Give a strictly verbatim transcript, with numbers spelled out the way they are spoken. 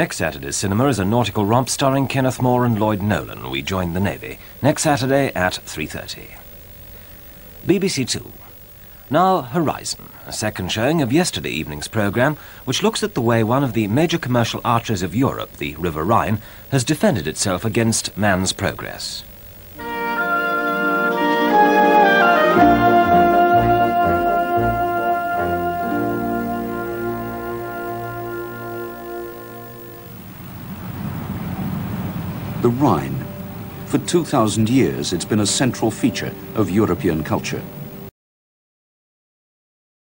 Next Saturday's cinema is a nautical romp starring Kenneth More and Lloyd Nolan. We joined the Navy. Next Saturday at three thirty. B B C two. Now Horizon, a second showing of yesterday evening's programme, which looks at the way one of the major commercial arteries of Europe, the River Rhine, has defended itself against man's progress. The Rhine. For two thousand years, it's been a central feature of European culture.